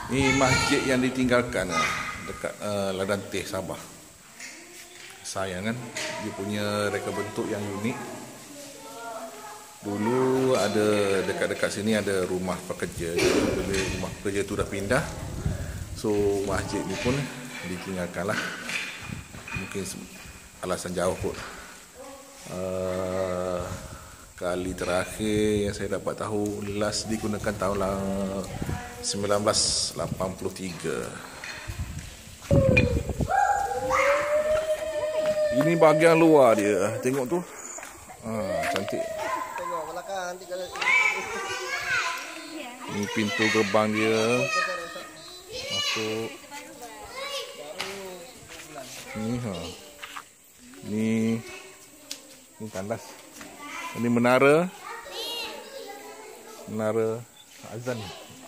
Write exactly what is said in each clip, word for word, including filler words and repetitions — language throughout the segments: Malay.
Ni masjid yang ditinggalkan dekat uh, Ladang Teh, Sabah. Sayang kan, dia punya reka bentuk yang unik. Dulu ada dekat-dekat sini ada rumah pekerja. Jadi bila rumah pekerja tu dah pindah, so masjid ni pun ditinggalkan lah. Mungkin alasan jauh kot. Uh, kali terakhir yang saya dapat tahu last digunakan tahun sembilan belas lapan puluh tiga. Ini bahagian luar dia. Tengok tu. Ha, cantik. Tengok belakang nanti kalau ini pintu gerbang dia. Masuk. Ni ha. Ni ni tandas. Ini menara. Menara azan.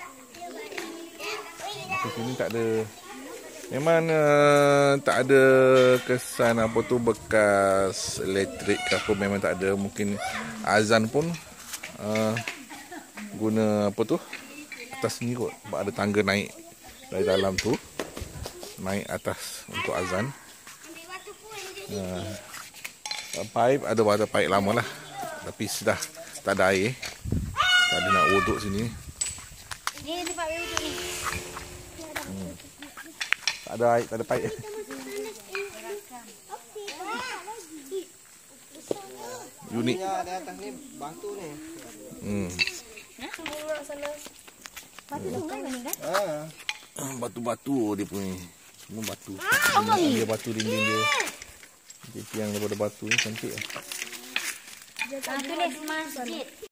Di sini tak ada, memang uh, tak ada kesan apa tu bekas elektrik ke apa, memang tak ada. Mungkin azan pun uh, guna apa tu atas ni kot, sebab ada tangga naik dari dalam tu, naik atas untuk azan. Uh, pipe ada water pipe lama lah, tapi sudah tak ada air, tak ada nak wuduk sini. Ni tempat wuduk ni. Hmm. Tak ada air, tak ada pipe. Unik. ya di atas ni batu ni. Hmm. Batu tu kan ni kan? Ha. Batu-batu dia punya. Semua batu. Dia batu dinding dia. Dia tiang daripada batu ni cantik. Ah, tulis masjid.